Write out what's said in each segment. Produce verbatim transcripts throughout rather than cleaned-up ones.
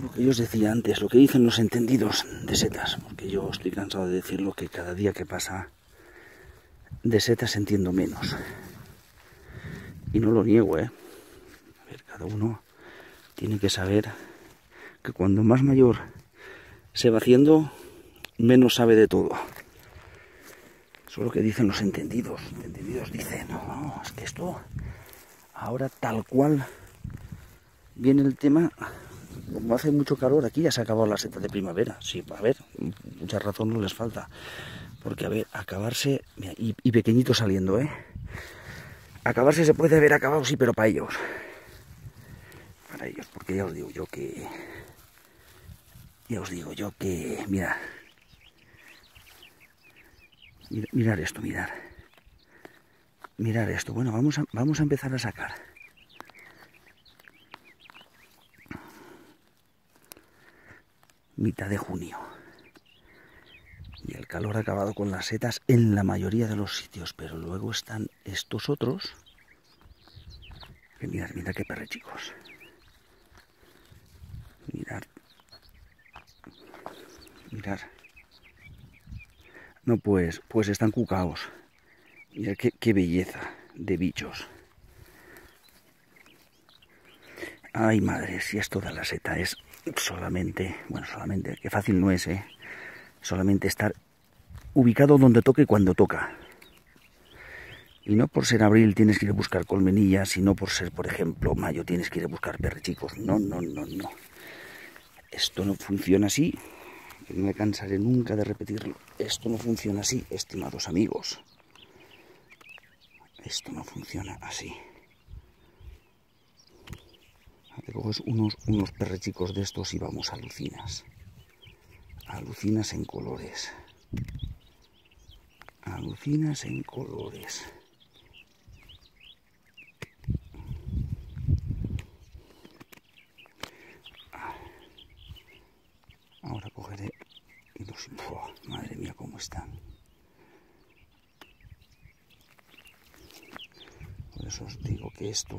Lo que yo os decía antes, lo que dicen los entendidos de setas, porque yo estoy cansado de decirlo, que cada día que pasa de setas entiendo menos. Y no lo niego, ¿eh? A ver, cada uno tiene que saber que cuando más mayor se va haciendo, menos sabe de todo. Eso es lo que dicen los entendidos. Los entendidos dicen, no, no, es que esto, ahora tal cual viene el tema, como hace mucho calor, aquí ya se ha acabado la seta de primavera. Sí, a ver, mucha razón no les falta. Porque, a ver, acabarse, mira, y, y pequeñito saliendo, ¿eh? Acabarse se puede haber acabado, sí, pero para ellos. Para ellos, porque ya os digo yo que... Ya os digo yo que... Mira. Mir, mirar esto, mirar. Mirar esto. Bueno, vamos a, vamos a empezar a sacar. Mitad de junio. Y el calor ha acabado con las setas en la mayoría de los sitios. Pero luego están estos otros. Que mirad, mirad qué perrechicos. Mirad. Mirad. No, pues, pues están cucaos. Mirad qué, qué belleza de bichos. Ay, madre, si esto de la seta es solamente, bueno, solamente, que fácil no es, ¿eh? Solamente estar ubicado donde toque y cuando toca. Y no por ser abril tienes que ir a buscar colmenillas, y no por ser, por ejemplo, mayo tienes que ir a buscar perrechicos. No, no, no, no. Esto no funciona así. No me cansaré nunca de repetirlo. Esto no funciona así, estimados amigos. Esto no funciona así. Te coges unos, unos perrechicos de estos y vamos, alucinas. Alucinas en colores. Alucinas en colores. Ahora cogeré y los... ¡Buah! Madre mía, cómo están. Por eso os digo que esto...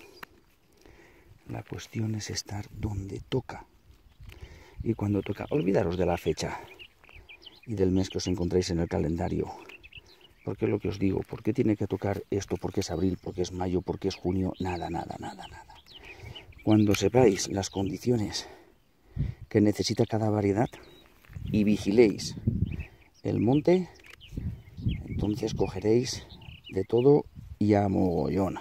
La cuestión es estar donde toca. Y cuando toca, olvidaros de la fecha y del mes que os encontréis en el calendario. Porque es lo que os digo, ¿por qué tiene que tocar esto? ¿Por qué es abril? ¿Por qué es mayo? ¿Por qué es junio? Nada, nada, nada, nada. Cuando sepáis las condiciones que necesita cada variedad y vigiléis el monte, entonces cogeréis de todo y a mogollón.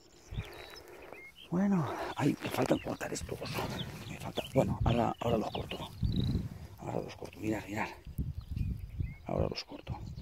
Bueno, ay, me faltan cortar estos. Me falta, bueno, ahora, ahora los corto. Ahora los corto, mirad, mirad. Ahora los corto.